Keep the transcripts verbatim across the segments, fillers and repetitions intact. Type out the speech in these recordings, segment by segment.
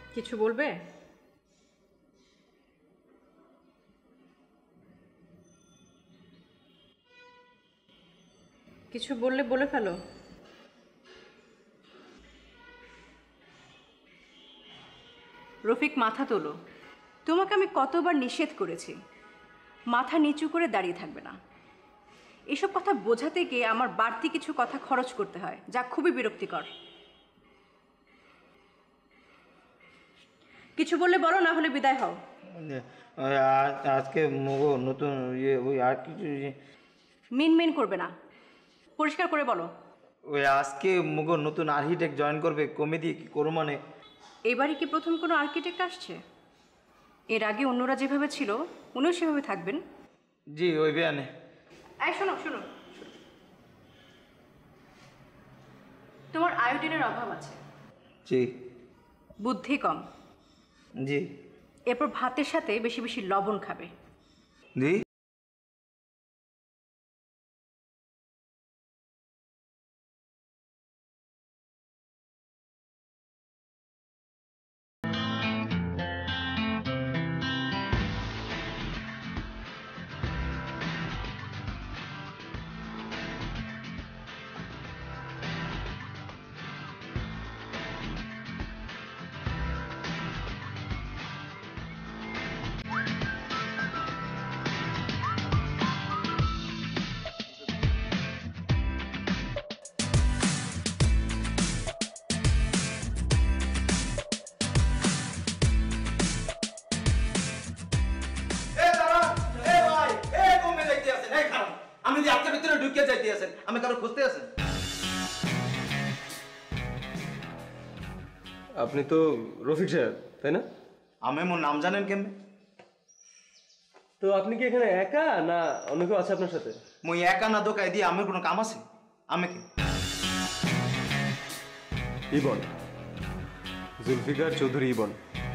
কিছু বলবে? কিছু বললে বলে ফেলো। রফিক, মাথা তোলো। তোমাকে আমি কতবার নিষেধ করেছি মাথা নিচু করে দাঁড়িয়ে থাকবে না। এসব কথা বোঝাতে গিয়ে আমার বাড়তি কিছু কথা খরচ করতে হয়, যা খুবই বিরক্তিকর। কিছু বললে বলো, না হলে বিদায় হও। আজকে মগো নতুন ইয়ে ওই আর কিছু মিন মিন করবে না, পরিষ্কার করে বলো। ওই আজকে মগো নতুন আর্কিটেক্ট জয়েন করবে, কমিটি কি করো মানে? এবারে কি প্রথম কোনো আর্কিটেক্ট আসছে? এর আগে অন্যরা যেভাবে ছিল উনিও সেভাবে থাকবেন? জি ওই বেয়ানে। এই শোনো শোনো, তোমার আয়োডিনের অভাব আছে। জি। বুদ্ধি কম। জি। এরপর ভাতের সাথে বেশি বেশি লবণ খাবে। জি। আপনি তো রফিক সাহেব, তাই না? আমি মোর নাম জানেন কেমনে? তো আপনি কি এখানে একা না অন্য কেউ আছে আপনার সাথে? মুই একা না দোকায় দিয়ে আমার কোনো কাম আছে? আমি কি ইবন, জুলফিকার চৌধুরী ইবন।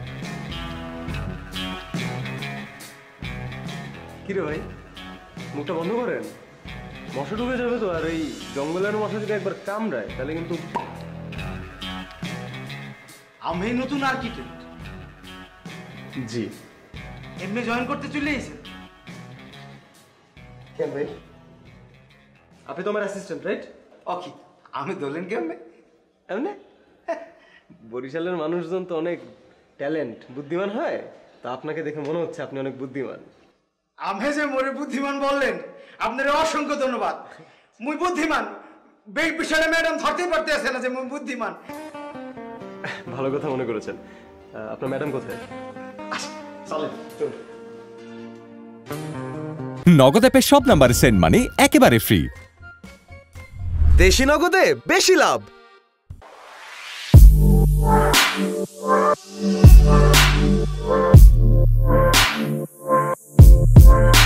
কিরে ভাই, মুখটা বন্ধ করেন, মশা ঢুকে যাবে তো। আর এই জঙ্গলের মশা যদি একবার কামড়ায় তাহলে কিন্তু। আমি নতুন আর্কিটেক্ট। জি। এমনি জয়েন করতে চলে এসেছেন কেন ভাই? আপনি তো আমার অ্যাসিস্ট্যান্ট, রাইট? ওকে, আমি দলেন কেমনে? এমনি বরিশালের মানুষজন তো অনেক ট্যালেন্ট, বুদ্ধিমান হয়। তা আপনাকে দেখে মনে হচ্ছে আপনি অনেক বুদ্ধিমান। আমি যে মোরে বুদ্ধিমান বললেন, আপনার অসংখ্য ধন্যবাদ। মুই বুদ্ধিমান বেগ বিষয়ে ম্যাডাম ধরতেই পারতে আছে না যে মুই বুদ্ধিমান। ভালো কথা মনে করেছেন। আপনার ম্যাডাম কোথায়? চলেন চলুন। নগদ অ্যাপের সব নাম্বারে সেন্ড মানি একেবারে ফ্রি। দেশি নগদে বেশি লাভ। We'll be right back.